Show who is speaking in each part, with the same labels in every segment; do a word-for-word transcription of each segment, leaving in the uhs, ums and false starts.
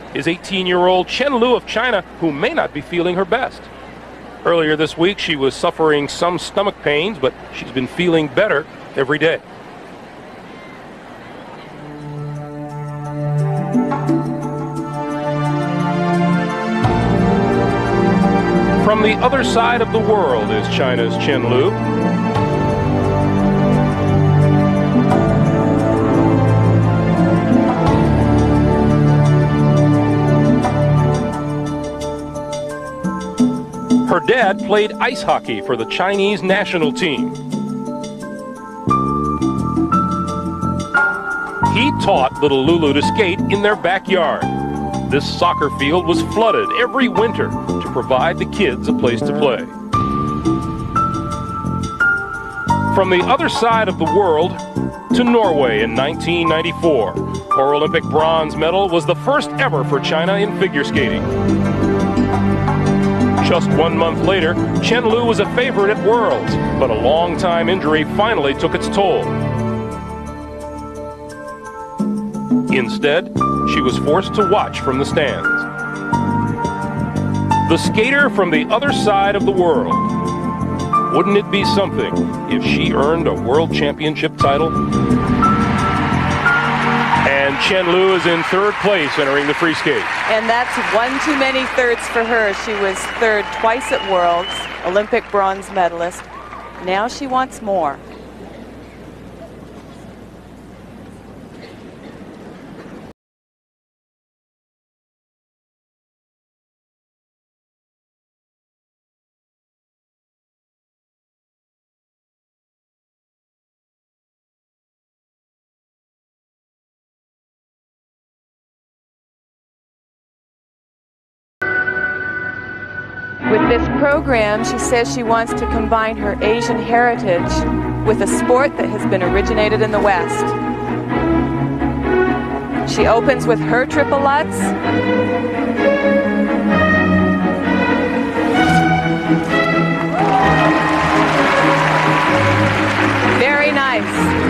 Speaker 1: is eighteen-year-old Chen Lu of China, who may not be feeling her best. Earlier this week, she was suffering some stomach pains, but she's been feeling better every day. From the other side of the world is China's Chen Lu. Her dad played ice hockey for the Chinese national team. He taught little Lulu to skate in their backyard. This soccer field was flooded every winter to provide the kids a place to play. From the other side of the world to Norway in nineteen ninety-four, her Olympic bronze medal was the first ever for China in figure skating. Just one month later, Chen Lu was a favorite at Worlds, but a long-time injury finally took its toll. Instead, she was forced to watch from the stands. The skater from the other side of the world. Wouldn't it be something if she earned a world championship title? And Chen Lu is in third place entering the free skate.
Speaker 2: And that's one too many thirds for her. She was third twice at Worlds, Olympic bronze medalist. Now she wants more. With this program, she says she wants to combine her Asian heritage with a sport that has been originated in the West. She opens with her triple Lutz. Very nice.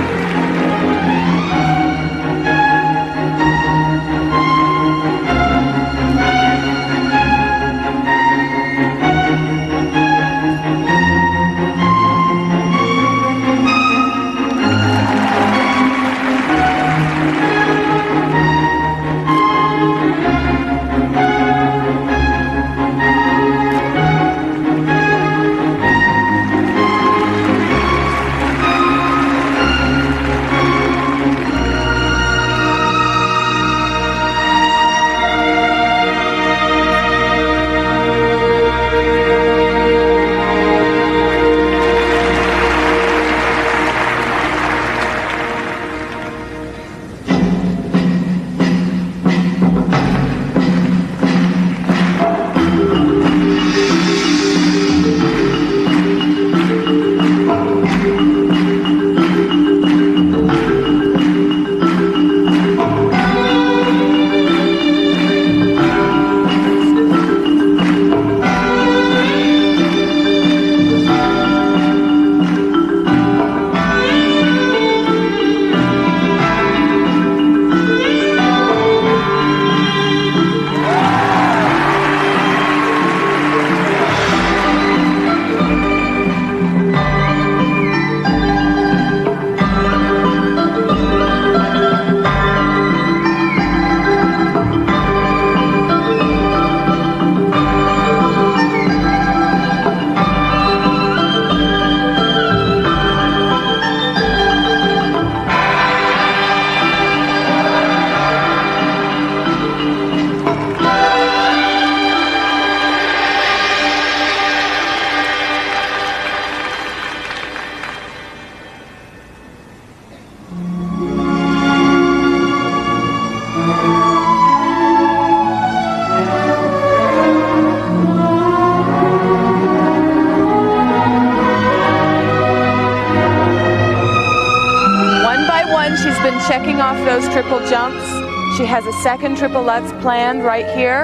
Speaker 2: She's been checking off those triple jumps. She has a second triple Lutz planned right here.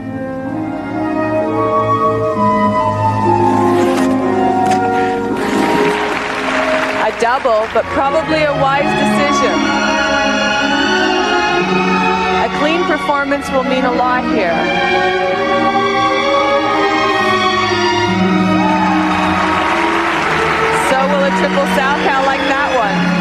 Speaker 2: A double, but probably a wise decision. A clean performance will mean a lot here. So will a triple Salchow like that one.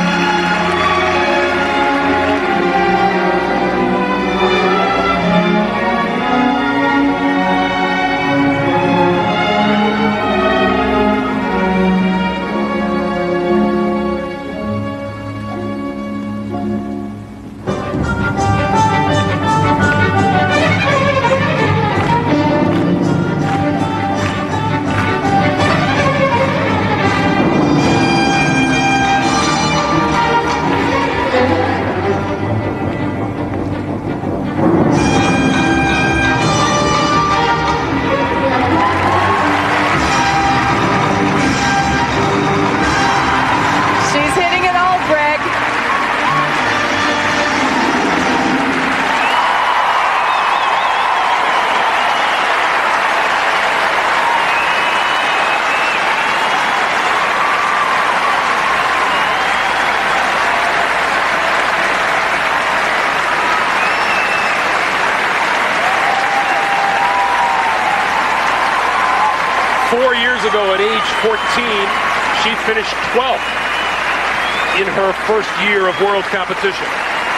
Speaker 1: Four years ago at age fourteen, she finished twelfth in her first year of world competition.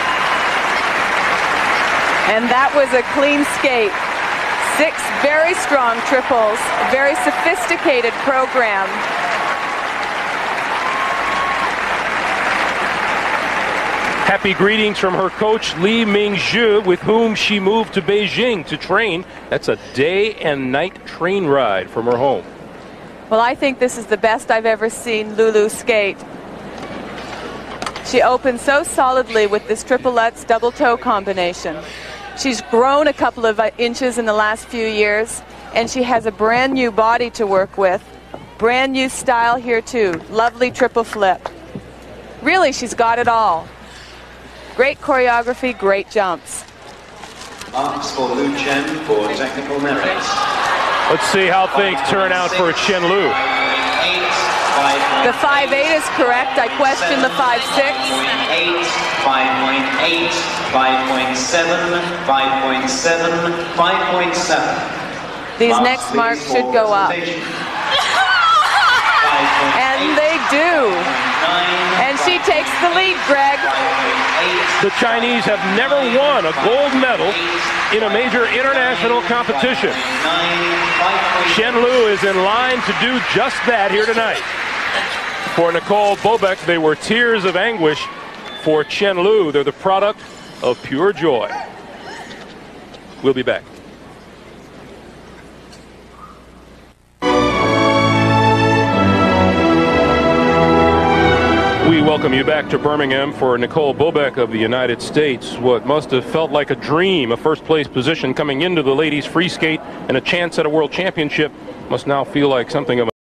Speaker 2: And that was a clean skate. Six very strong triples, very sophisticated program.
Speaker 1: Happy greetings from her coach, Li Mingzhu, with whom she moved to Beijing to train. That's a day and night train ride from her home.
Speaker 2: Well, I think this is the best I've ever seen Lulu skate. She opened so solidly with this triple Lutz double toe combination. She's grown a couple of inches in the last few years, and she has a brand new body to work with. Brand new style here too. Lovely triple flip. Really, she's got it all. Great choreography, great jumps.
Speaker 3: Marks for Lu Chen for technical merits.
Speaker 1: Let's see how things turn out for Chen Lu.
Speaker 2: The five eight is correct. I question the five six.
Speaker 3: five point eight, five point seven, five point seven, five point seven.
Speaker 2: These next marks should go up. And they do. And she takes the lead, Greg.
Speaker 1: The Chinese have never won a gold medal in a major international competition. Chen Lu is in line to do just that here tonight. For Nicole Bobek, they were tears of anguish. For Chen Lu, they're the product of pure joy. We'll be back. We welcome you back to Birmingham for Nicole Bobek of the United States. What must have felt like a dream, a first place position coming into the ladies free skate and a chance at a world championship, must now feel like something of a